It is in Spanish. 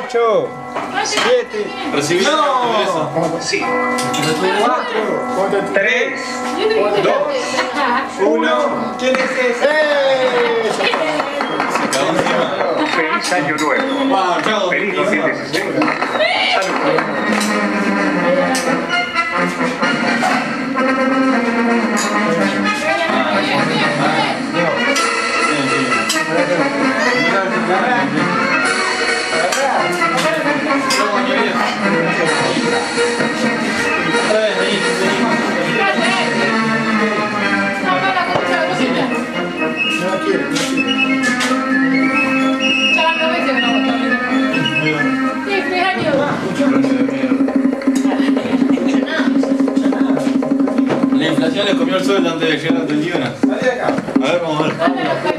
8, 7. ¿Recibió? No. Sí. 4, 3, 2, 1. ¿Quién es ese? Feliz año nuevo. Feliz 2016. Salud. La inflación le comió el sueldo antes de llegar a 31. A ver, vamos a ver.